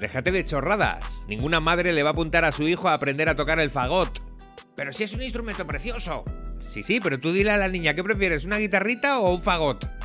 Déjate de chorradas. Ninguna madre le va a apuntar a su hijo a aprender a tocar el fagot. Pero si es un instrumento precioso. Sí, pero tú dile a la niña, ¿qué prefieres, una guitarrita o un fagot?